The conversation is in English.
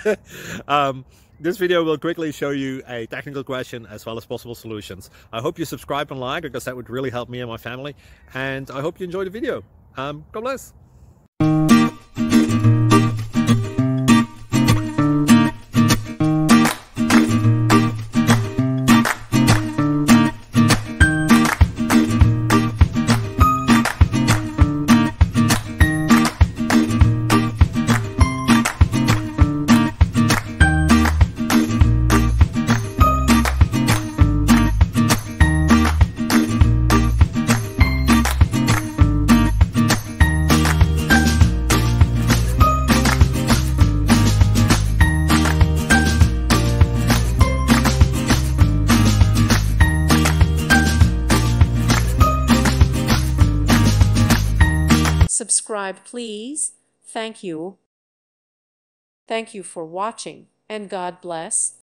This video will quickly show you a technical question as well as possible solutions. I hope you subscribe and like, because that would really help me and my family. And I hope you enjoy the video. God bless. Subscribe, please. Thank you. Thank you for watching, and God bless.